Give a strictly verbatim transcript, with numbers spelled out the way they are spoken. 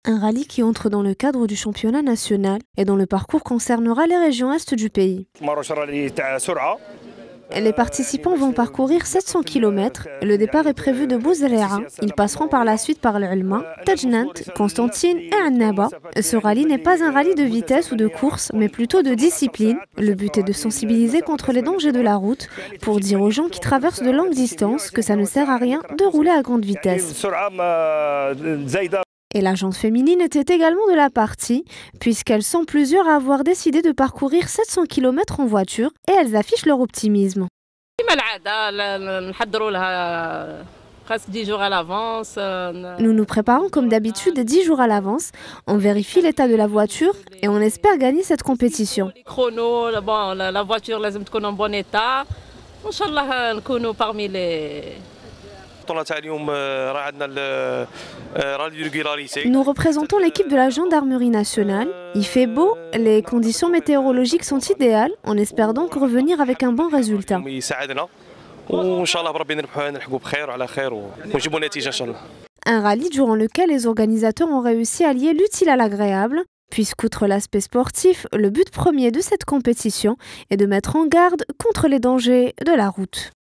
Un rallye qui entre dans le cadre du championnat national et dont le parcours concernera les régions est du pays. Les participants vont parcourir sept cents kilomètres. Le départ est prévu de Bouzerra. Ils passeront par la suite par l'Ulma, Tajnant, Constantine et Annaba. Ce rallye n'est pas un rallye de vitesse ou de course, mais plutôt de discipline. Le but est de sensibiliser contre les dangers de la route pour dire aux gens qui traversent de longues distances que ça ne sert à rien de rouler à grande vitesse. Et la jante féminine était également de la partie, puisqu'elles sont plusieurs à avoir décidé de parcourir sept cents kilomètres en voiture et elles affichent leur optimisme. Nous nous préparons comme d'habitude dix jours à l'avance, on vérifie l'état de la voiture et on espère gagner cette compétition. La voiture doit être en bon état. Inch'Allah, nous sommes parmi les... Nous représentons l'équipe de la gendarmerie nationale. Il fait beau, les conditions météorologiques sont idéales. On espère donc revenir avec un bon résultat. Un rallye durant lequel les organisateurs ont réussi à lier l'utile à l'agréable, puisqu'outre l'aspect sportif, le but premier de cette compétition est de mettre en garde contre les dangers de la route.